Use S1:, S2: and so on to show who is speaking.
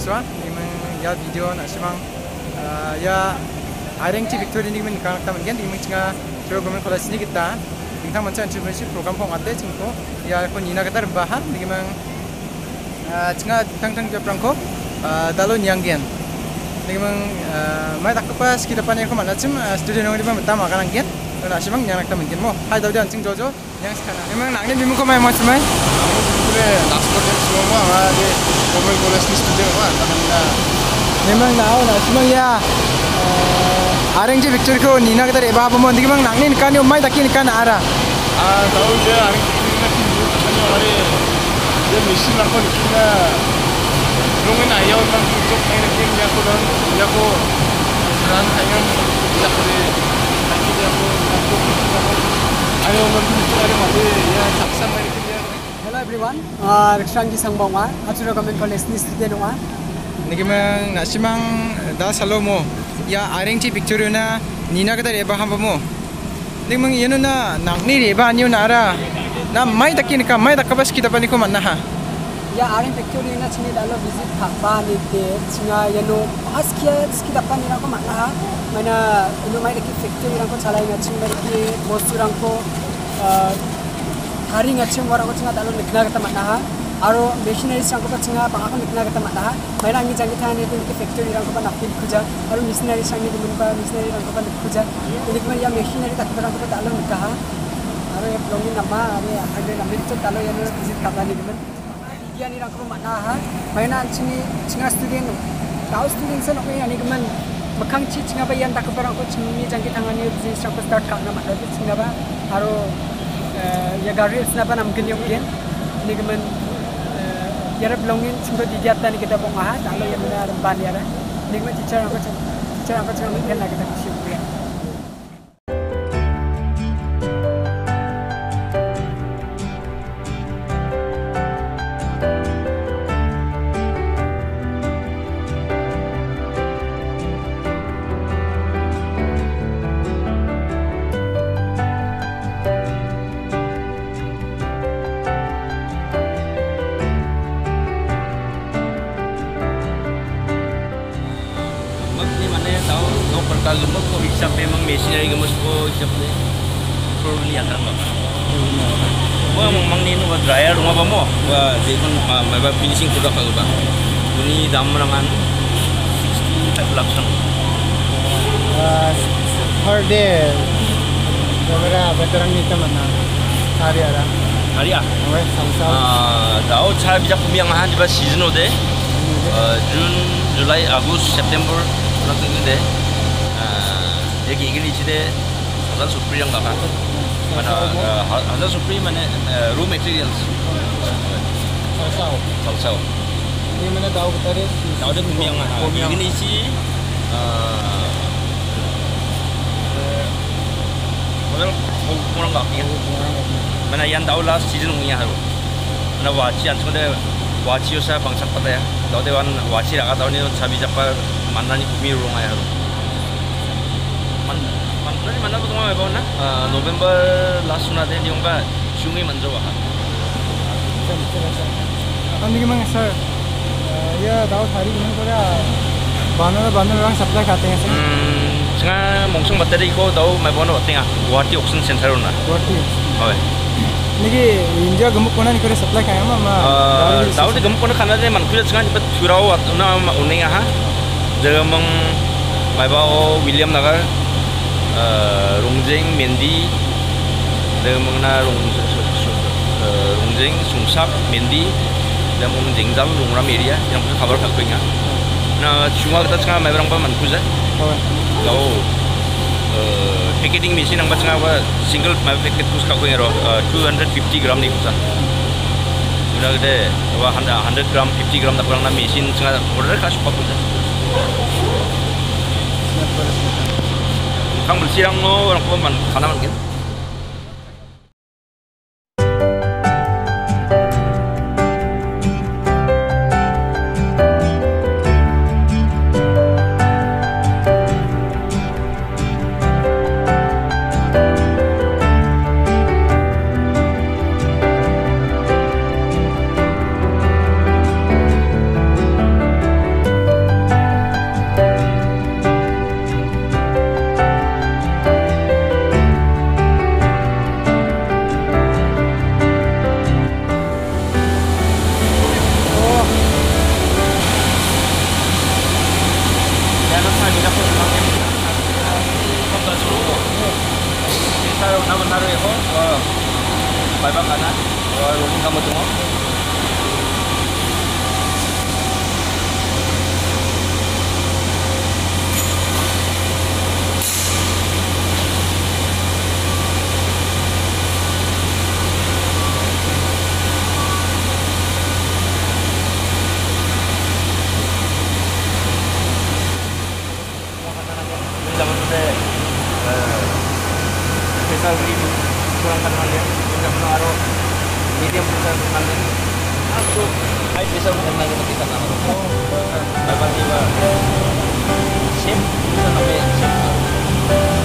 S1: swa nimang ya video na simang ya RNG Victoria ni mình càng tâm gen mình chinga Chiro Government College ni kita tingtang mancha entrepreneurship program phong ate chingko ya ko nina kata rembahan ni mang chinga tang job rangko dalo nyanggen ni mang mai tak pas kita pan ko mana chim student ngi ba tama kan anggen na simang nyang tak mungkin mo hai daw dan ching jojo yang sekarang memang nak ni bimu ko mai mo semai
S2: kure last project semua de Government College ni student wa tamna
S1: memang na simang ya RNG Victoria ko nina kata reba apa mo ndi mang nang ni kan yo mai takin kan ara
S2: tahu dia RNG Victoria ni kan hari dia misi nak ko kita nungin ayaw mang job ay natin dia ko ran ayam kita ko dia ko ayaw mang job ay mati ya saksam ay dia.
S3: Hello everyone, Rikshangji Sangbongwa, Chiro Government College ni student wa.
S1: Niki mang nasimang da salomo ya RNG Victoria na nina kata reba hamba mo. Niki mang yeno na nangni reba niyo na ara na mai takin ka mai takabas kita pa ni ko manna ha.
S3: Ya RNG Victoria na chini dalo visit thakba ni te chinga yeno askia kita pa ni ko manna ha. Mana ino mai taki Victoria ko chalai na chinga ki bosturang ko hari ngachim wara ko chinga dalo nikna kata manna ha. Aro machinery sangko pa chinga banga ko nikna kata manna ha. Maina ngi jangi thani te ki factory rang ko pa nakil khuja aro machinery sangi dimun pa machinery rang ko pa khuja ini kuma ya machinery tak rang ko pa dalo nikah ha. Aro ya belongi nama aro ya agre namit to dalo ya visit kata ni dimun dia ni rang ko manna ha. Maina chini chinga student tahu student sen ok yani kuman makang chi chinga ba yan tak parang ko chini jangi thangani business rang ko start kana ma dalo chinga ba aro ya gari snapa namkin yung gen ni kuman yara belongin singko didiatan ni kita pongaha dalo ya mana remban yara ni kuman teacher aku cuma mungkin lagi tak siap ya.
S4: Kalau gemuk kok hisap memang machinery gemus ko hisap ni perlu lihat kan bapak. Wah memang ni nuwa dryer rumah bamo, wah dia pun memang finishing produk kalau bang. Ini dalam rangan 65 lakhs lang.
S1: Per day berapa veteran ni mana hari ara
S4: Hari ah?
S1: Oke sama-sama.
S4: Tahu cara bijak kumiang han di bawah season ode. June, July, Agustus, September nanti ni deh. 여기 이글리 시대 하단 수프리랑 가봐. mana hasil supri mana raw materials. Salsao.
S1: Ini mana tahu betari?
S4: Tahu ada kumiang. Ini sih. Modal kurang kakian. Mana yang tahu last season punya haru. Mana waci anjing ada waci usah bangsa pada ya. Tahu dewan waci rakyat tahun ini sabi siapa mana ni kumi rumah ya haru. Mantan mana tu tengah apa na? November last sunat ni orang sungai manjau ah.
S1: Andi gimana sir? Ya tahu hari gimana kora? Bandar orang supply खाते हैं sir.
S4: Jangan mungkin materi ko tahu macam mana batin ah. Guwahati Auction Center na.
S1: Guwahati.
S4: Oh.
S1: Niki India gemuk kona ni kora supply kaya mama.
S4: Tahu ni gemuk kona kana ni mankulah jangan cepat curau atau na uning ah. Jaga meng macam William Nagar. Rongjeng, Mendi, dan mengenai Rongjeng, Sungsap, Mendi, dan mengenai Jengjal, Rongram area yang punya kabar kakaknya. Nah, cuma kita sekarang memang apa mantu saja. Kalau packaging mesin yang macam apa single packet kus kakaknya 250 gram ni kusan. Sudah kita 100 gram, 50 gram tak kurang na mesin sekarang order kasih apa kusan. Kang bersirang no orang pun mana mungkin. naruh eko, baibang kana, rolling kamu tunggu. Zaman sudah special green kurang kalian tidak menaruh medium besar kalian aku high besar kalian kita nama apa tiba shape bisa sampai shape